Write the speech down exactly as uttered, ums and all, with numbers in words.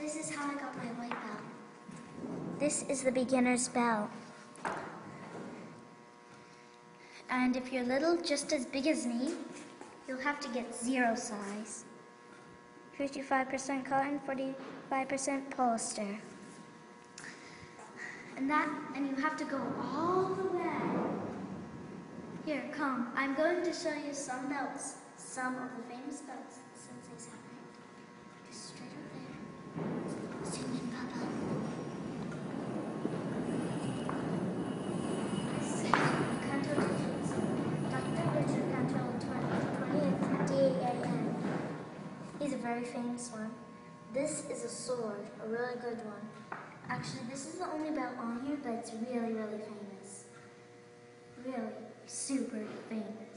This is how I got my white belt. This is the beginner's bell. And if you're little, just as big as me, you'll have to get zero size. fifty-five percent cotton, forty-five percent polyester. And that, and you have to go all the way. Here, come. I'm going to show you some belts. Some of the famous belts the senseis have made. Just straight up there. Zoom in, Papa. This is Canto Digits. Doctor Richard Canto, twentieth D A N. He's a very famous one. This is a sword, a really good one. Actually, this is the only belt on here, but it's really, really famous. Really super famous.